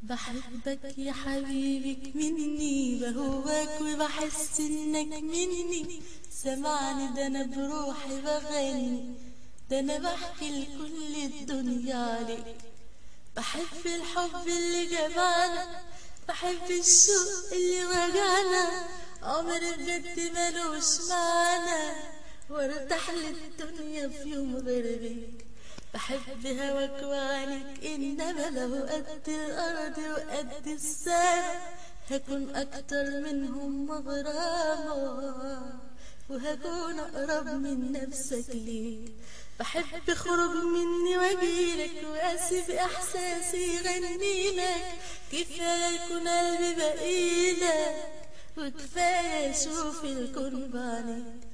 بحبك يا حبيبك مني، بهواك وبحس انك مني. سمعني ده انا بروحي بغني، ده انا بحكي لكل الدنيا عليك. بحب الحب اللي جمعنا، بحب الشوق اللي وجعنا، عمري بجد ملوش معنى وارتاح للدنيا في يوم غير بيك. بحب هواك وعليك، انما لو قد الارض وقد السماء هكون اكتر منهم مغرمة، وهكون اقرب من نفسك ليك. بحب خروج مني واجيلك واسيب احساسي يغنيلك، كفايه يكون قلبي بقيلك وكفايه اشوف الكون بعينيك.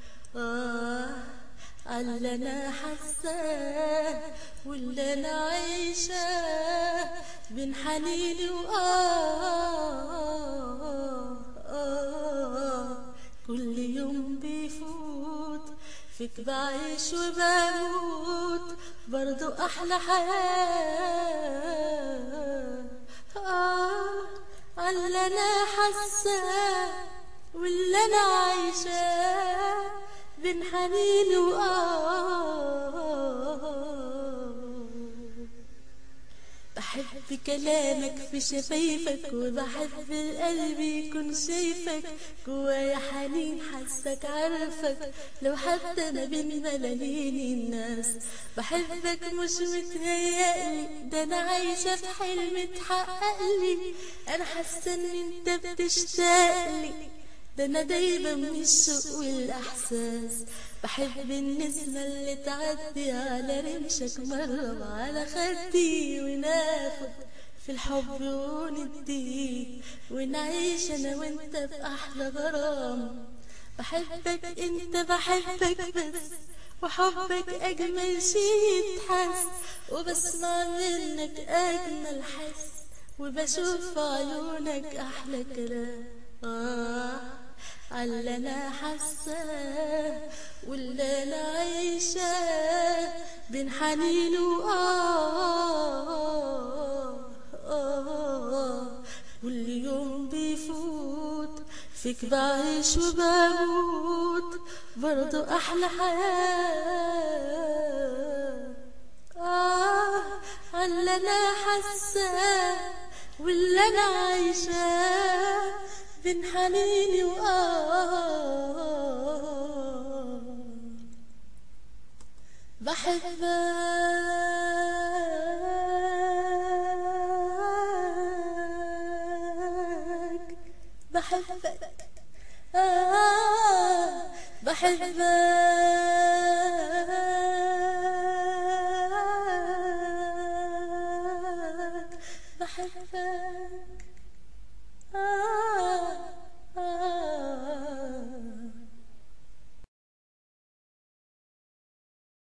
عاللي انا حاساه واللي انا عايشاه بين حنيني كل يوم بيفوت فيك بعيش وبموت برضو احلى حياه. عاللي انا حاساه واللي انا عايشاه بين حنين بحب كلامك في شفايفك، وبحب القلب يكون شايفك جوايا حنين حسك عارفك لو حتى انا بين ملايين الناس. بحبك مش متهيألي، ده انا عايشة في حلم اتحققلي، انا حاسة ان انت بتشتاقلي، ده انا دايما من الشوق والاحساس. بحب النسمة اللي تعدي على رمشك مرة وعلى خدي، وناخد في الحب وندي ونعيش انا وانت في احلى غرام. بحبك انت بحبك بس، وحبك اجمل شي يتحس، وبسمع منك اجمل حس، وبشوف في عيونك احلى كلام. عاللي انا حاساه واللي انا عايشاه بين حنين كل يوم بيفوت فيك بعيش وبموت برضو احلى حياه. عاللي انا حاساه واللي انا عايشاه بين حنيني بحبك بحبك بحبك